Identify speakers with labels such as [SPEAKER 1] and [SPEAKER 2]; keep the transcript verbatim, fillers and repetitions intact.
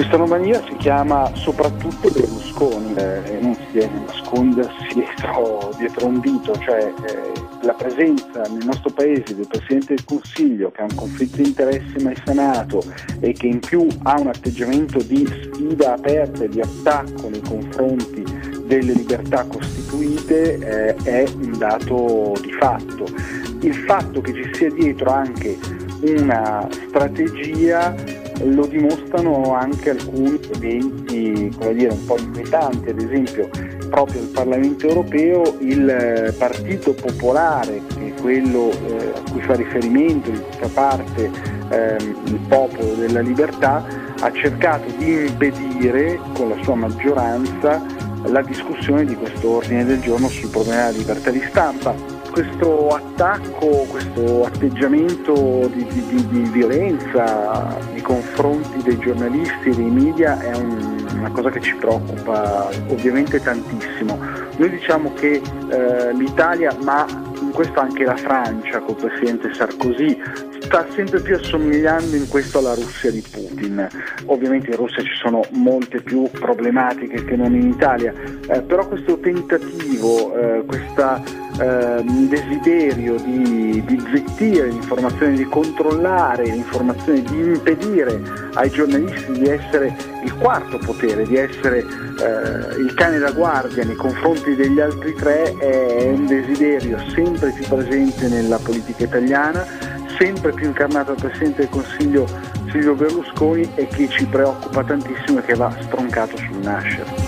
[SPEAKER 1] Questa anomalia si chiama soprattutto Berlusconi eh, e non si deve nascondersi dietro, dietro un dito, cioè eh, la presenza nel nostro paese del Presidente del Consiglio che ha un conflitto di interessi mai sanato e che in più ha un atteggiamento di sfida aperta e di attacco nei confronti delle libertà costituite eh, è un dato di fatto. Il fatto che ci sia dietro anche una strategia lo dimostrano anche alcuni eventi, come dire, un po' inquietanti. Ad esempio, proprio al Parlamento europeo il Partito Popolare, che è quello eh, a cui fa riferimento in questa parte ehm, il Popolo della Libertà, ha cercato di impedire con la sua maggioranza la discussione di questo ordine del giorno sul problema della libertà di stampa. Questo attacco, questo atteggiamento di, di, di, di violenza nei confronti dei giornalisti e dei media è un, una cosa che ci preoccupa ovviamente tantissimo. Noi diciamo che eh, l'Italia, ma in questo anche la Francia col presidente Sarkozy, sta sempre più assomigliando in questo alla Russia di Putin. Ovviamente in Russia ci sono molte più problematiche che non in Italia, eh, però questo tentativo, eh, questa eh, desiderio di, di zittire l'informazione, di controllare l'informazione, di impedire ai giornalisti di essere il quarto potere, di essere eh, il cane da guardia nei confronti degli altri tre, è un desiderio sempre più presente nella politica italiana, sempre più incarnato dal Presidente del Consiglio Silvio Berlusconi e che ci preoccupa tantissimo e che va stroncato sul nascere.